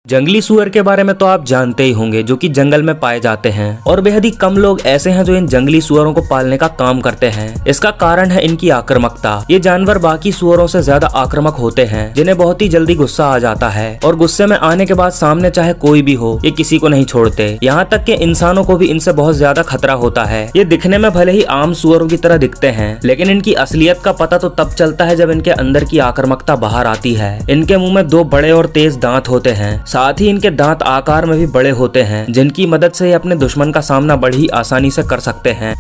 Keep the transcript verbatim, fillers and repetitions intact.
जंगली सुअर के बारे में तो आप जानते ही होंगे, जो कि जंगल में पाए जाते हैं और बेहद ही कम लोग ऐसे हैं जो इन जंगली सुअरों को पालने का काम करते हैं। इसका कारण है इनकी आक्रामकता। ये जानवर बाकी सुअरों से ज्यादा आक्रामक होते हैं, जिन्हें बहुत ही जल्दी गुस्सा आ जाता है और गुस्से में आने के बाद सामने चाहे कोई भी हो, ये किसी को नहीं छोड़ते। यहाँ तक कि इंसानों को भी इनसे बहुत ज्यादा खतरा होता है। ये दिखने में भले ही आम सुअरों की तरह दिखते हैं, लेकिन इनकी असलियत का पता तो तब चलता है जब इनके अंदर की आक्रामकता बाहर आती है। इनके मुंह में दो बड़े और तेज दांत होते हैं, साथ ही इनके दांत आकार में भी बड़े होते हैं, जिनकी मदद से ये अपने दुश्मन का सामना बड़ी आसानी से कर सकते हैं।